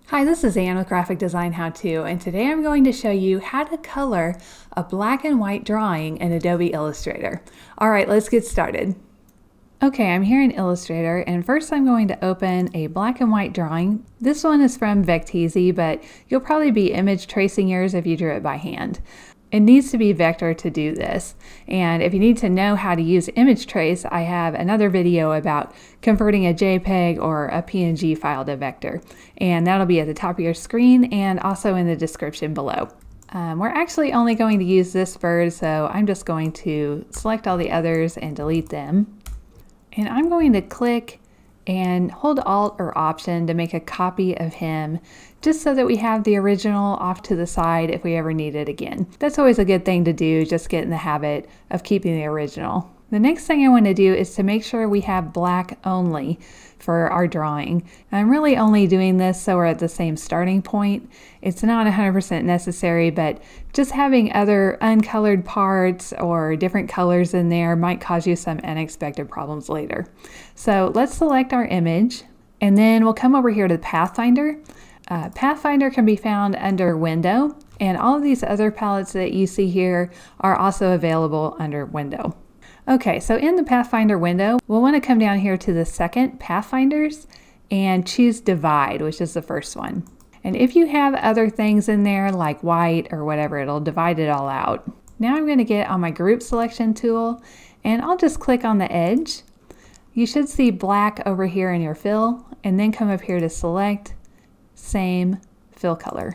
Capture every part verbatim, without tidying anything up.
Hi, this is Anne with Graphic Design How To, and today I'm going to show you how to color a black and white drawing in Adobe Illustrator. All right, let's get started. Okay, I'm here in Illustrator, and first I'm going to open a black and white drawing. This one is from Vecteezy, but you'll probably be image tracing yours if you drew it by hand. It needs to be vector to do this, and if you need to know how to use image trace, I have another video about converting a JPEG or a P N G file to vector, and that'll be at the top of your screen and also in the description below. Um, we're actually only going to use this bird, so I'm just going to select all the others and delete them. And I'm going to click and hold Alt or Option to make a copy of him, just so that we have the original off to the side if we ever need it again. That's always a good thing to do, just get in the habit of keeping the original. The next thing I want to do is to make sure we have black only for our drawing. I'm really only doing this so we're at the same starting point. It's not one hundred percent necessary, but just having other uncolored parts or different colors in there might cause you some unexpected problems later. So let's select our image, and then we'll come over here to the Pathfinder. Uh, Pathfinder can be found under Window, and all of these other palettes that you see here are also available under Window. Okay, so in the Pathfinder window, we'll want to come down here to the second Pathfinders and choose Divide, which is the first one. And if you have other things in there like white or whatever, it'll divide it all out. Now I'm going to get on my Group Selection tool, and I'll just click on the edge. You should see black over here in your fill, and then come up here to Select, Same, Fill Color.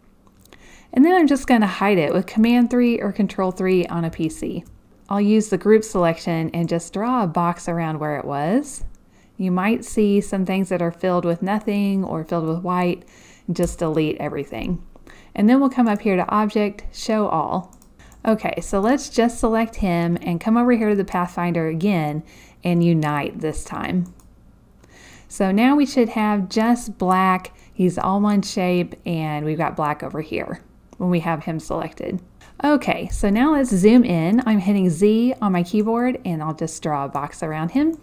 And then I'm just going to hide it with Command three or Control three on a P C. I'll use the group selection and just draw a box around where it was. You might see some things that are filled with nothing or filled with white. Just delete everything. And then we'll come up here to Object, Show All. Okay, so let's just select him and come over here to the Pathfinder again and unite this time. So now we should have just black. He's all one shape, and we've got black over here when we have him selected. Okay, so now let's zoom in. I'm hitting Z on my keyboard, and I'll just draw a box around him.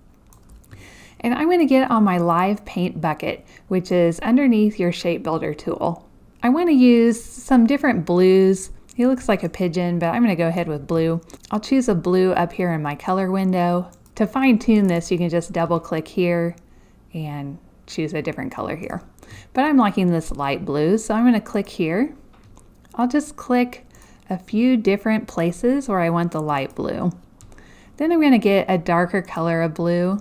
And I'm going to get on my Live Paint bucket, which is underneath your Shape Builder tool. I want to use some different blues. He looks like a pigeon, but I'm going to go ahead with blue. I'll choose a blue up here in my color window. To fine tune this, you can just double click here and choose a different color here. But I'm liking this light blue, so I'm going to click here. I'll just click a few different places where I want the light blue. Then I'm going to get a darker color of blue.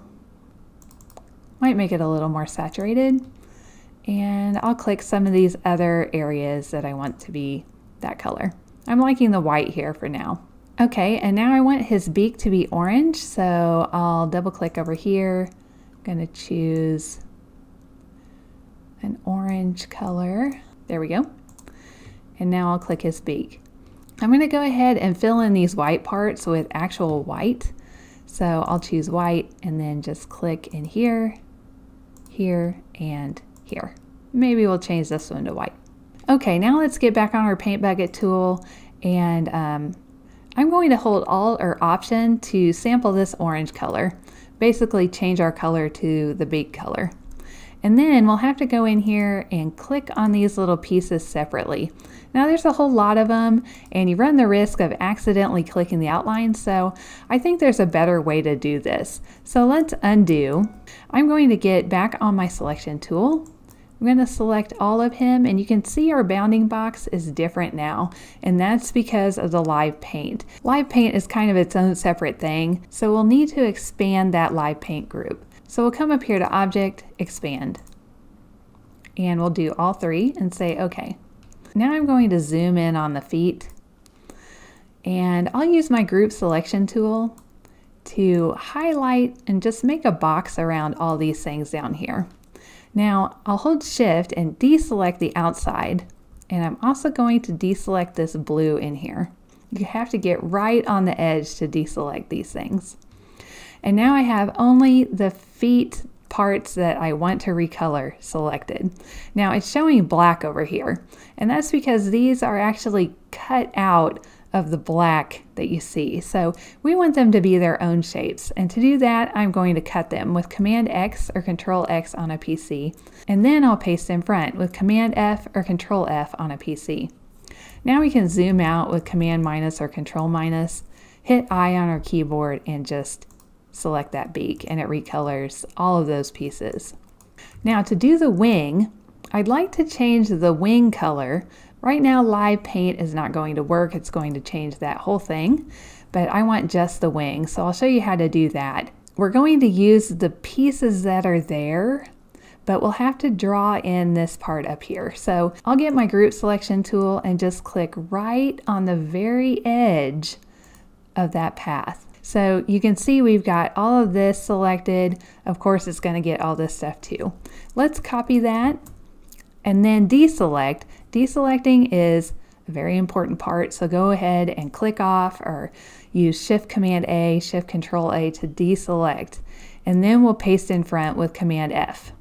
Might make it a little more saturated. And I'll click some of these other areas that I want to be that color. I'm liking the white here for now. Okay, and now I want his beak to be orange, so I'll double click over here. I'm going to choose an orange color. There we go. And now I'll click his beak. I'm going to go ahead and fill in these white parts with actual white. So I'll choose white and then just click in here, here, and here. Maybe we'll change this one to white. Okay, now let's get back on our Paint Bucket tool, and um, I'm going to hold Alt or Option to sample this orange color. Basically change our color to the beak color. And then we'll have to go in here and click on these little pieces separately. Now there's a whole lot of them, and you run the risk of accidentally clicking the outline, so I think there's a better way to do this. So let's undo. I'm going to get back on my Selection tool. I'm going to select all of him, and you can see our bounding box is different now, and that's because of the Live Paint. Live Paint is kind of its own separate thing, so we'll need to expand that Live Paint group. So we'll come up here to Object, Expand, and we'll do all three and say OK. Now I'm going to zoom in on the feet, and I'll use my Group Selection tool to highlight and just make a box around all these things down here. Now I'll hold Shift and deselect the outside, and I'm also going to deselect this blue in here. You have to get right on the edge to deselect these things. And now I have only the feet parts that I want to recolor selected. Now it's showing black over here, and that's because these are actually cut out of the black that you see. So we want them to be their own shapes. And to do that, I'm going to cut them with Command X or Control X on a P C. And then I'll paste in front with Command F or Control F on a P C. Now we can zoom out with Command minus or Control minus, hit I on our keyboard and just select that beak, and it recolors all of those pieces. Now to do the wing, I'd like to change the wing color. Right now live paint is not going to work, it's going to change that whole thing, but I want just the wing, so I'll show you how to do that. We're going to use the pieces that are there, but we'll have to draw in this part up here. So I'll get my group selection tool and just click right on the very edge of that path. So you can see we've got all of this selected. Of course, it's going to get all this stuff too. Let's copy that and then deselect. Deselecting is a very important part, so go ahead and click off or use Shift Command A, Shift Control A to deselect, and then we'll paste in front with Command F.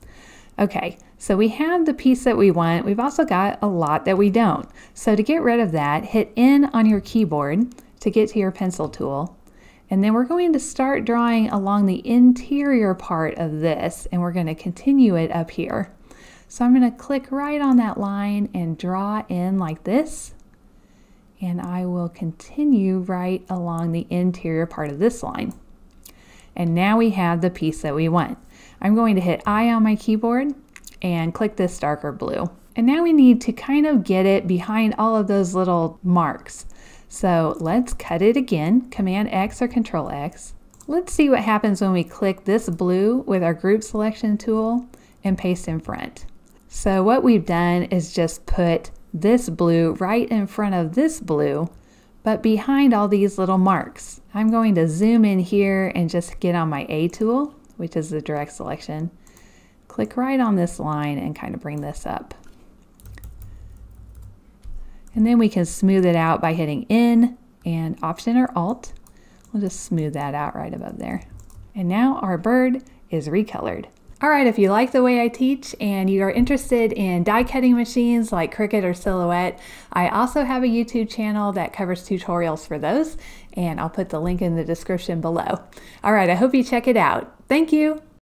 Okay, so we have the piece that we want. We've also got a lot that we don't. So to get rid of that, hit N on your keyboard to get to your pencil tool. And then we're going to start drawing along the interior part of this, and we're going to continue it up here. So I'm going to click right on that line and draw in like this. And I will continue right along the interior part of this line. And now we have the piece that we want. I'm going to hit I on my keyboard and click this darker blue. And now we need to kind of get it behind all of those little marks. So let's cut it again, Command X or Control X. Let's see what happens when we click this blue with our group selection tool and paste in front. So what we've done is just put this blue right in front of this blue, but behind all these little marks. I'm going to zoom in here and just get on my A tool, which is the direct selection. Click right on this line and kind of bring this up. And then we can smooth it out by hitting N and Option or Alt. We'll just smooth that out right above there. And now our bird is recolored. All right, if you like the way I teach and you are interested in die cutting machines like Cricut or Silhouette, I also have a YouTube channel that covers tutorials for those, and I'll put the link in the description below. All right, I hope you check it out. Thank you.